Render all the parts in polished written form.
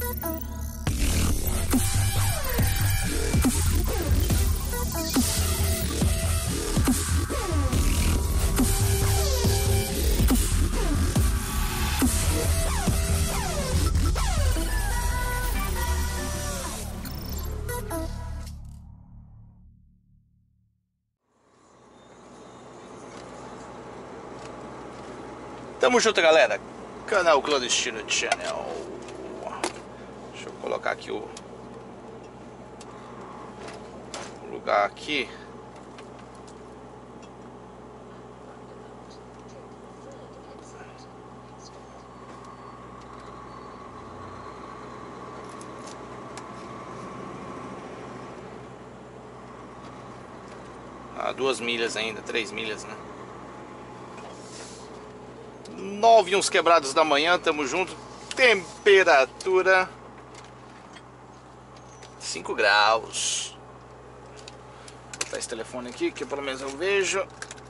Tamo junto, galera. Canal Clandestino Channel. Deixa eu colocar aqui o lugar aqui. Ah, 2 milhas ainda, 3 milhas, né? 9 e uns quebrados da manhã, tamo junto. Temperatura 5 graus. Vou botar esse telefone aqui que pelo menos eu vejo.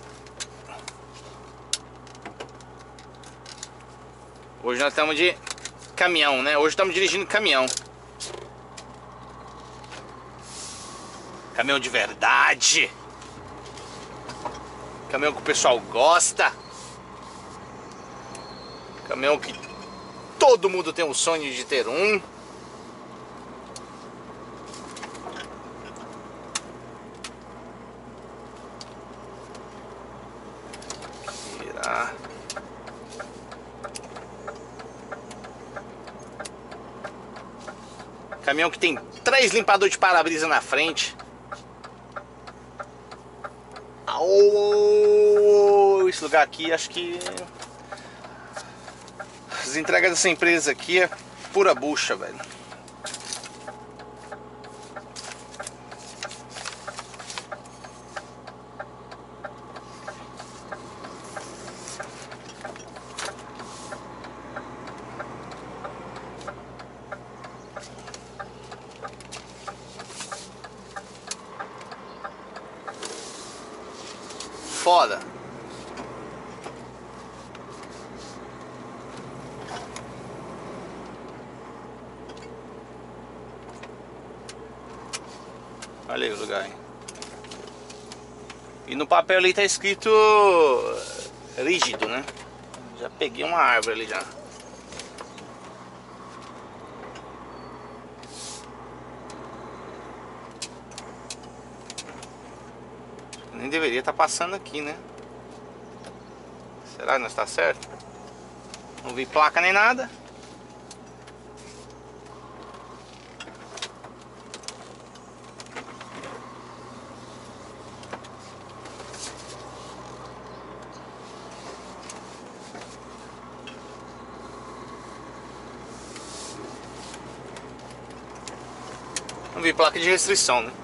Hoje nós estamos de caminhão, né? Hoje estamos dirigindo caminhão. Caminhão de verdade. Caminhão que o pessoal gosta. Caminhão que todo mundo tem o sonho de ter um. Virar. Caminhão que tem 3 limpadores de para-brisa na frente. Oh, esse lugar aqui, acho que as entregas dessa empresa aqui é pura bucha, velho. Foda. Olha aí o lugar, hein? E no papel ali tá escrito rígido, né? Já peguei uma árvore ali já. Nem deveria estar passando aqui, né? Será que não está certo? Não vi placa nem nada. Não vi placa de restrição, né?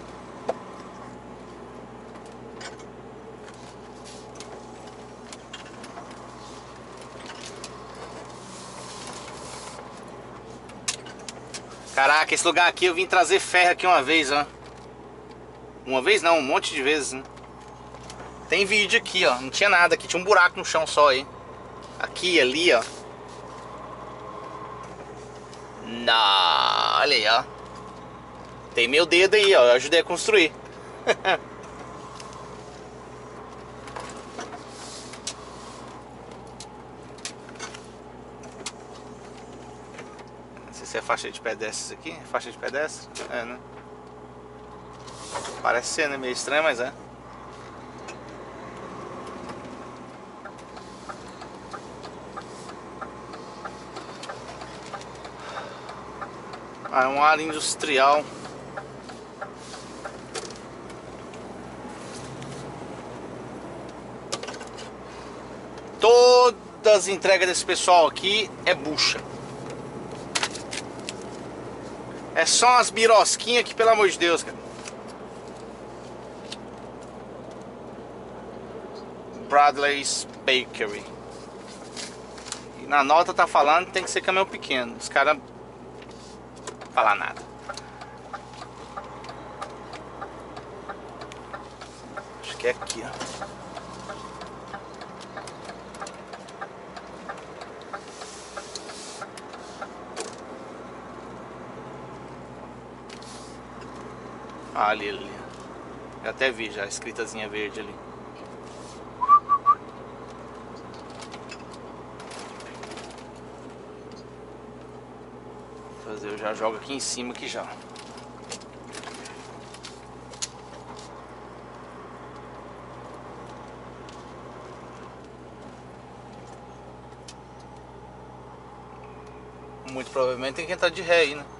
Caraca, esse lugar aqui eu vim trazer ferro aqui uma vez, ó. Uma vez não, um monte de vezes, né? Tem vídeo aqui, ó. Não tinha nada aqui, tinha um buraco no chão só aí. Aqui, ali, ó. Não, olha aí, ó. Tem meu dedo aí, ó. Eu ajudei a construir. Não sei se é faixa de pedestres aqui. Faixa de pedestres? É, né? Parece ser, né? Meio estranho, mas é. Ah, é uma área industrial. Todas as entregas desse pessoal aqui é bucha. É só umas birosquinhas que, pelo amor de Deus, cara. Bradley's Bakery. E na nota tá falando que tem que ser caminhão pequeno. Os caras não falam nada. Acho que é aqui, ó. Ah, ali. Eu até vi já a escritazinha verde ali. Eu já jogo aqui em cima aqui já. Muito provavelmente tem que entrar de ré aí, né?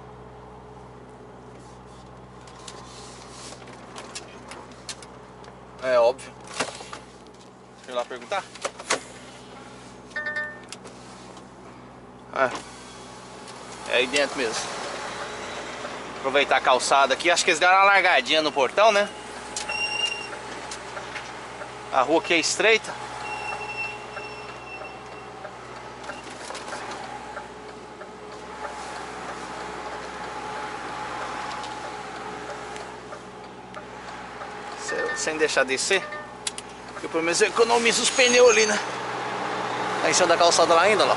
É óbvio. Deixa eu ir lá perguntar. É aí dentro mesmo. Aproveitar a calçada aqui. Acho que eles deram uma largadinha no portão, né? A rua aqui é estreita. Sem deixar descer. Eu pelo menos economizo os pneus ali, né? Aí em cima da calçada lá ainda, ó.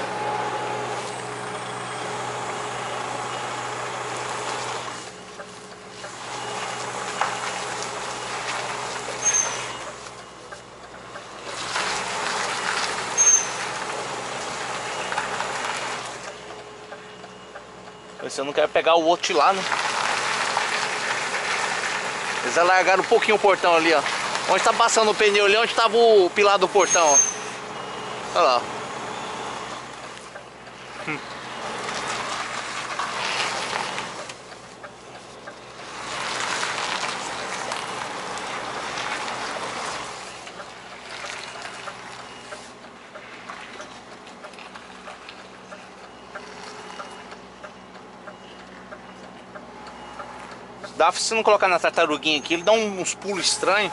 Se eu não quero pegar o outro de lá, né? Eles alargaram um pouquinho o portão ali, ó. Onde tá passando o pneu ali, onde tava o pilar do portão, ó. Olha lá. Dá, se não colocar na tartaruguinha aqui, ele dá uns pulos estranhos.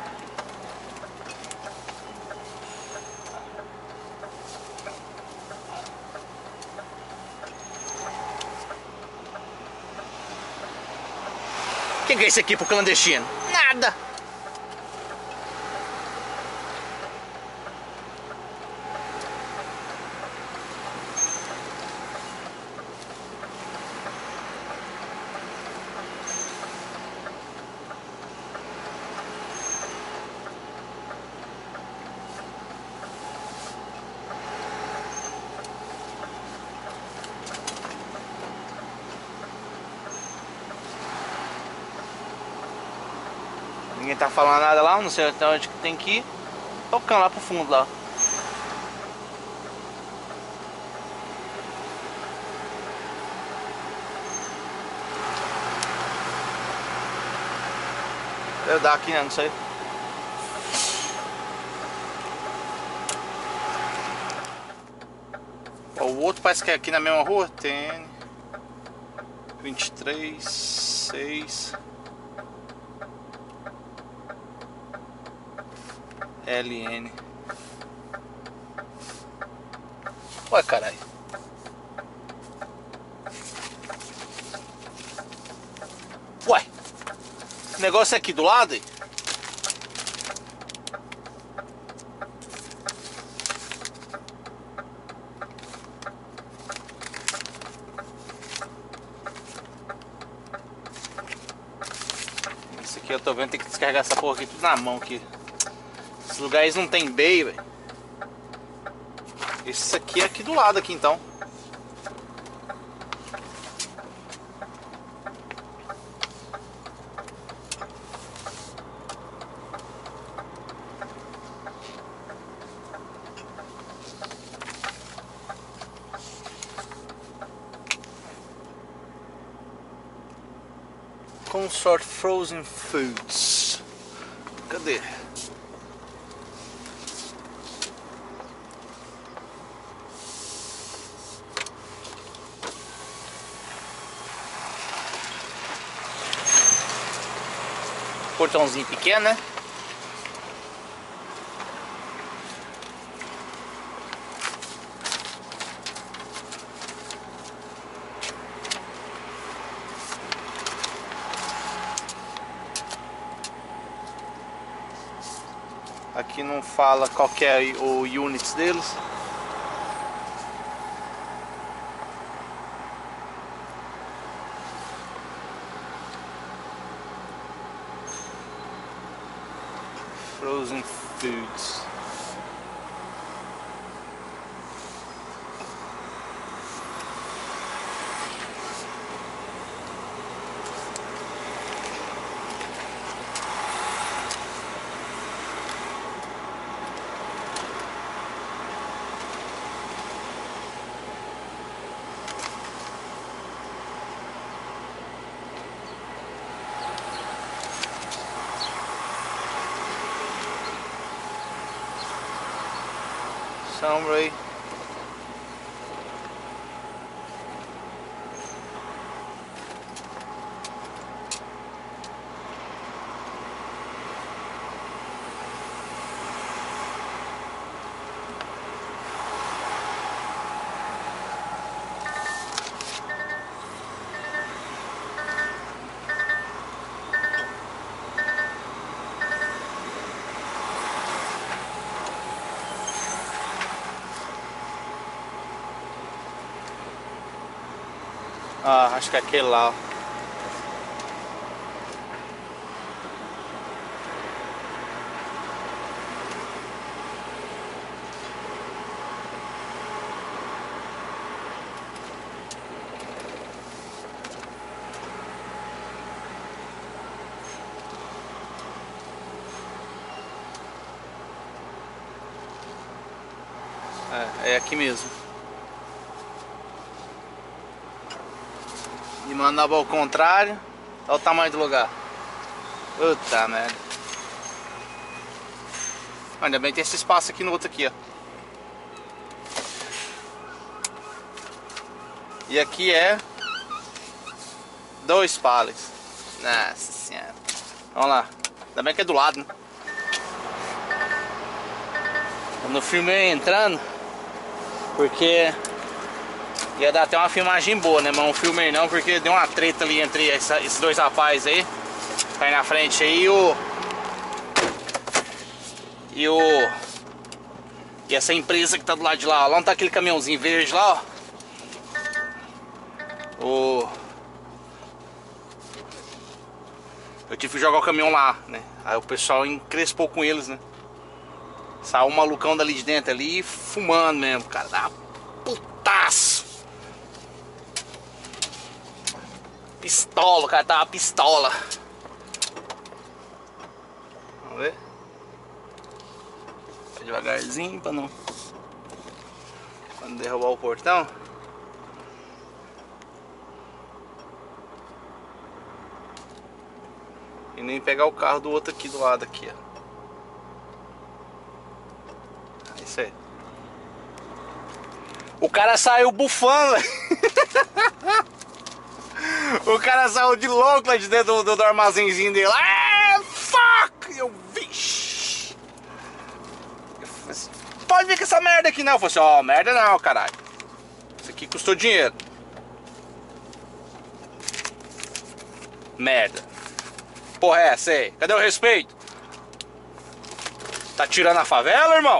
Quem que é esse aqui pro clandestino? Nada! Ninguém tá falando nada lá, não sei até onde que tem que ir. Tocando lá pro fundo lá. Deve dar aqui, né? Não sei. Ó, o outro parece que é aqui na mesma rua. TN 23 6 LN. Ué, caralho. Ué, o negócio é aqui do lado aí? Esse aqui eu tô vendo, tem que descarregar essa porra aqui tudo na mão aqui. Esses lugares não tem bay, velho. Esse aqui é aqui do lado aqui então. Consort Frozen Foods. Cadê? Portãozinho pequeno, né? Aqui não fala qual que é o units deles. Frozen foods. Summary. Ah, acho que é aquele lá, ó. É aqui mesmo. E mandava ao contrário. Olha o tamanho do lugar. Puta merda. Ainda bem que tem esse espaço aqui no outro aqui, ó. E aqui é 2 pallets. Nossa senhora. Vamos lá. Ainda bem que é do lado, né? Eu não filmei entrando porque ia dar até uma filmagem boa, né? Mas não filmei não, porque deu uma treta ali entre esses dois rapazes aí. Tá aí na frente aí e essa empresa que tá do lado de lá, ó. Lá não tá aquele caminhãozinho verde lá, ó. Eu tive que jogar o caminhão lá, né? Aí o pessoal encrespou com eles, né? Saiu um malucão dali de dentro ali, fumando mesmo, cara. Dá putaço. Pistola, o cara tava pistola. Vamos ver. Vai devagarzinho pra não derrubar o portão. E nem pegar o carro do outro aqui do lado aqui, ó. É isso aí. O cara saiu bufando. O cara saiu de louco lá de dentro do armazenzinho dele. Ah, fuck! Eu, vixe. Pode vir com essa merda aqui não. Eu falei assim, ó, merda não, caralho. Isso aqui custou dinheiro. Merda. Porra é essa aí? Cadê o respeito? Tá tirando a favela, irmão?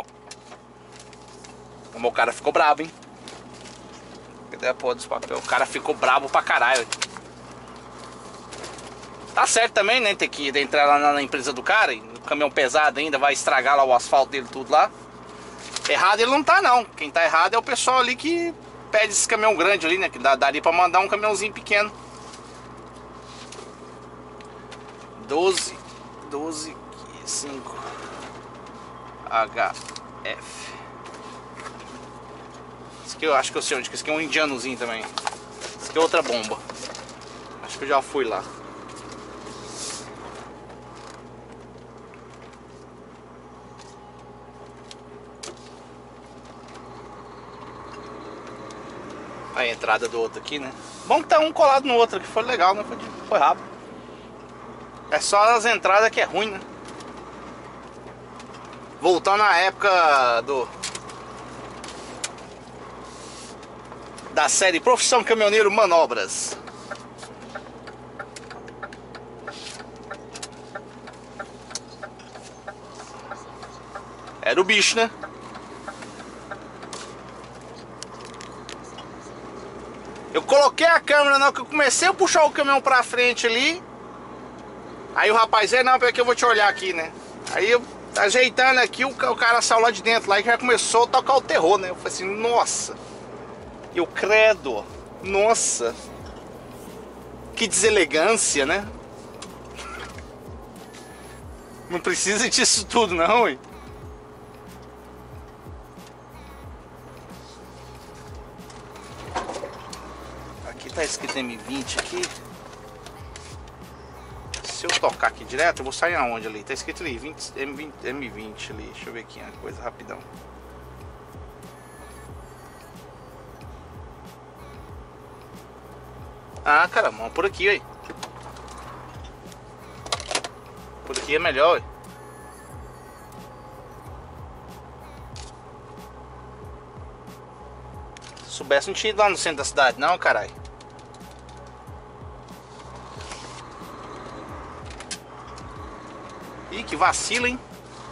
O cara ficou brabo, hein? Cadê a porra dos papéis? O cara ficou brabo pra caralho. Tá certo também, né? Tem que entrar lá na empresa do cara. E o caminhão pesado ainda vai estragar lá o asfalto dele tudo lá. Errado ele não tá não. Quem tá errado é o pessoal ali que pede esse caminhão grande ali, né? Que daria pra mandar um caminhãozinho pequeno. 12, 5 HF. Esse aqui eu acho que eu sei onde. Esse aqui é um indianozinho também. Esse aqui é outra bomba. Acho que eu já fui lá. A entrada do outro aqui, né? Bom que tá um colado no outro aqui. Foi legal, né? Foi rápido. É só as entradas que é ruim, né? Voltando à época da série Profissão Caminhoneiro Manobras. Era o bicho, né? Eu coloquei a câmera na hora que eu comecei a puxar o caminhão pra frente ali. Aí o rapaz, não, porque eu vou te olhar aqui, né? Aí eu Tá ajeitando aqui, o cara saiu lá de dentro lá e já começou a tocar o terror, né? Eu falei assim, nossa. Eu credo. Nossa. Que deselegância, né? Não precisa disso tudo, não, hein? Aqui tá escrito M20 aqui. Se eu tocar aqui direto, eu vou sair aonde ali? Tá escrito ali, M20 ali. Deixa eu ver aqui uma coisa rapidão. Ah, caramba, por aqui, aí. Por aqui é melhor, ué. Se soubesse, não tinha ido lá no centro da cidade, não, caralho. Ih, que vacilo, hein?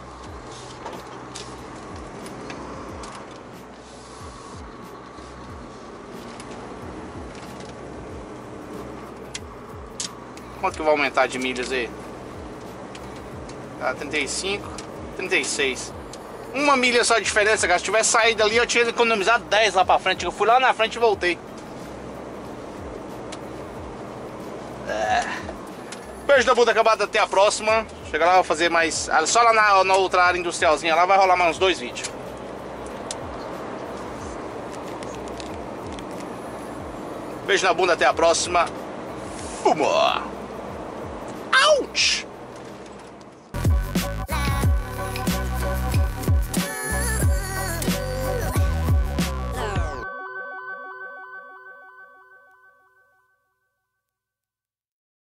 Quanto que vai aumentar de milhas aí? Tá, 35, 36. Uma milha só de diferença, cara. Se tivesse saído ali, eu tinha economizado 10 lá pra frente. Eu fui lá na frente e voltei. Beijo da bunda acabada, até a próxima. Chega lá, vou fazer mais. Só lá na outra área industrialzinha lá vai rolar mais uns 2 vídeos. Beijo na bunda, até a próxima. Fumou! Ouch!